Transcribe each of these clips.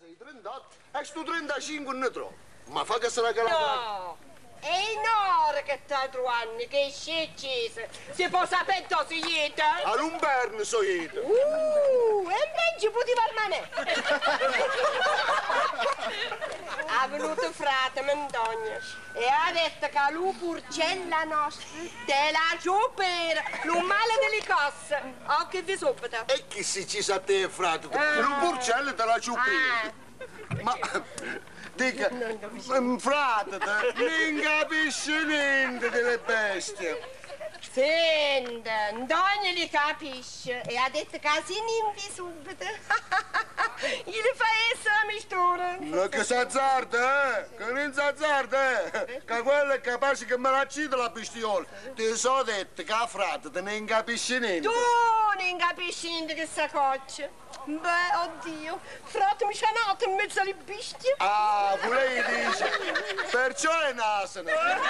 sei 38 e sto 35 ne trovo. Ma fa che sarà che la... No, è in ora che sta 3 anni, che è scesa. Si può sapere dove siete? All'Umberno so io. E invece poteva al manè. Ha venuto frate Mendogna e ha detto che lui purcella nostra te la giupera, non male delle cose. Occhio vi subito. E chi si ci sa te, frate? Un porcello te la ciuppi. Ma... Dica, frate, non capisce niente delle bestie. Senti, Antonio li capisce e ha detto che si nimbi subito. Gli fa essere la mistura. Non che s'azzarda, che non s'azzarda, che quello è capace che me la cita la bestiola. Ti so detto che a frate te ne capisci niente. Tu non capisci niente che sta coccia. Beh, oddio, frate mi c'ha nato in mezzo alle bestie. Ah, lei dice, perciò è nasano.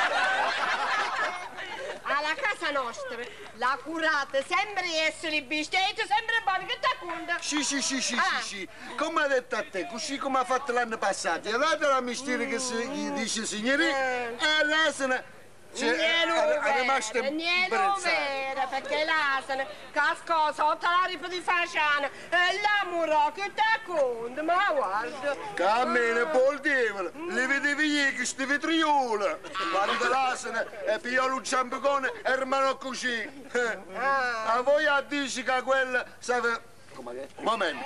Alla casa nostra, la curate sempre essere bestie, sempre buono, che ti conta? Sì. Come ha detto a te, così come ha fatto l'anno passato, gli ha dato la mestiere che gli dice signorina, e l'asina... è rimasto vero, perché l'asina cascò sotto la ripa di Fasciana e l'amorò che ti conta, ma guarda. Cammina, boltivole, li vedevi io che sti vetriole. Quando l'asina e pigliò un ciampicone e rimanò così. A voi a dici che quella sapeva... Un momento.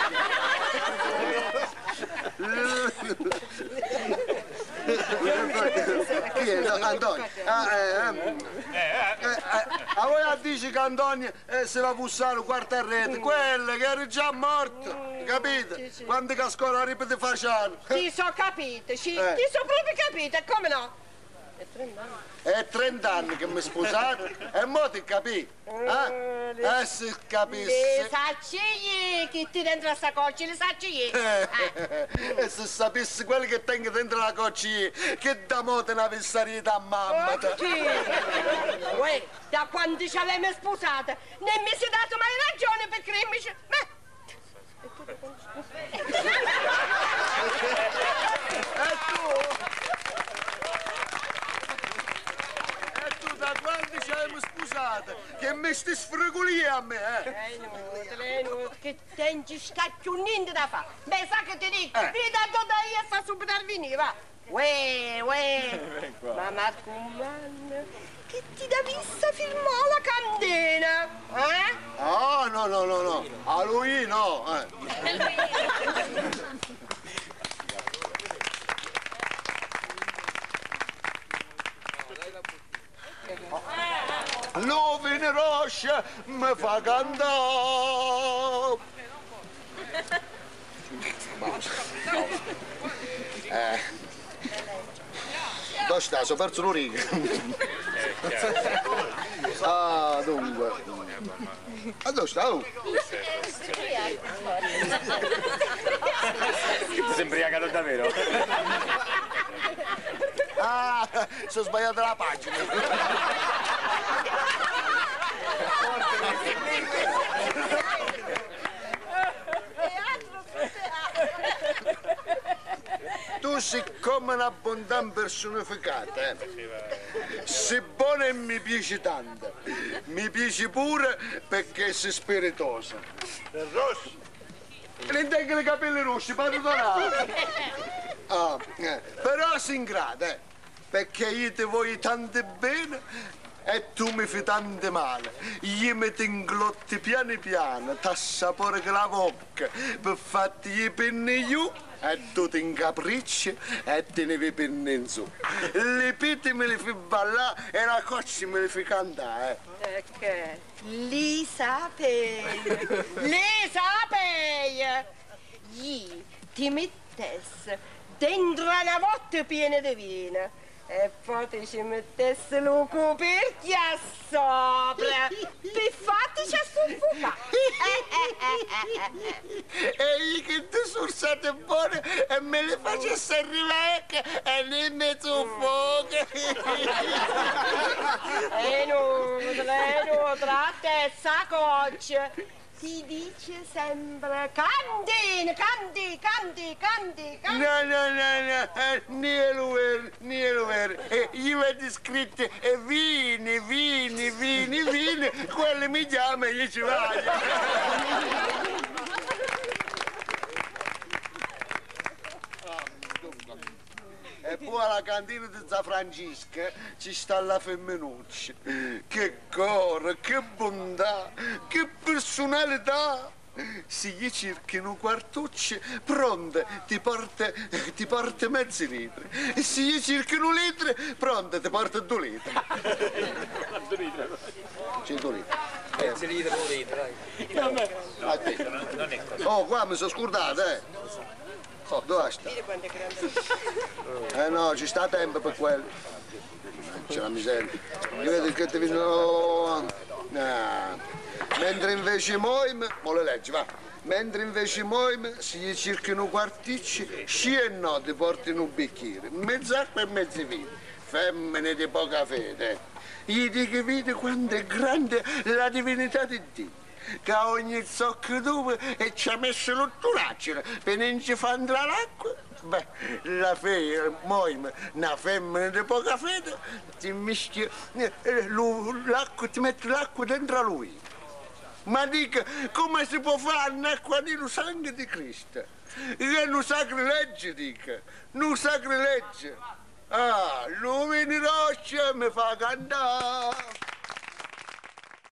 Chi è? Antonio? A voi a dici che Antonio si va a bussare un quarto a rete, quella che era già morta, capite? Quando cascò la ripa di Fasciano. Ti so capito, sì, ti so proprio capito, come no? È 30 anni. È 30 anni che mi sposate e mo ti capì? Se capissi. Le sacci che ti dentro la saccoccia, le sacci E se sapessi quello che tengo dentro la coccia che da mo te ne avessi da mamma. Uè, da quando ci avevamo sposate, non mi si è dato mai ragione per credermi. E tu da quando ci avevamo sposate che mi sti sfrigolì a me, che tenci sta più niente da fare. Beh, sa che ti dico, mi dato da io e fa subito al venire, va. Uè, ma Marcumman, che ti da vista firmò la candela, eh? Oh, no, a lui no, Lovine Roscia mi fa cantare. Dove sta? Sono perso l'origa. Ah, dunque. Ma dove sta? Ti sei imbriacato davvero? Ah, sono sbagliato la pagina. Tu sei come una bontà personificata, sei buona e mi piace tanto. Mi piace pure perché sei spiritosa. Rosso. Non tengo i capelli rossi, pardonate. Però sei ingrata, perché io ti voglio tanto bene e tu mi fai tanto male. Io mi ti inglotti piano piano, t'assapore che la bocca, per farti i penni giù e tu ti incapricci e te ne vai penni in su. Le pitte me le fai ballare e la coccia me le fai cantare. Perché li sapei, gli ti mettesse dentro una botte piena di vino e poi ti ci mettesse lo coperchio sopra per farti soffoccare. E io che ti sursate buone e me le facesse arrivare e ne mezzo fuoco. E non, tra te sacoccia. Si dice sempre Candi. No, niente vero. Gli vedi scritte vini, quelli mi chiama e gli ci vai. E poi alla cantina di Zia Francesca ci sta la femminuccia. Che coro, che bontà, che personalità! Se gli cercano quartucce, pronte, ti porta mezzo litro. E se gli cercano litri, pronte, ti porta 2 litri. 100 litri. Mezzo litro, 1 litro, dai. Non è così. Oh, qua mi sono scordato, Oh, dove sta? Vedi quanto è grande. No, ci sta tempo per quello. C'è la miseria. Io vedo che ti vedono. Mentre invece Moim, mo le leggi, va. Mentre invece Moim, se gli cercano quarticci, sci e no, ti portano un bicchiere, mezz'acqua e mezzo vino. Femmine di poca fede. Gli dico, vedi quanto è grande la divinità di Dio. Che a ogni zocco dove e ci ha messo l'otturaccio per non ci fa entrare l'acqua. Beh, la fea, Moim, una femmina di poca fede, ti mischia l'acqua, ti mette l'acqua dentro a lui. Ma dica, come si può fare un'acqua di sangue di Cristo? Che è un sacrilegio, dica, un sacrilegio. Ah, lui in roccia mi fa cantare.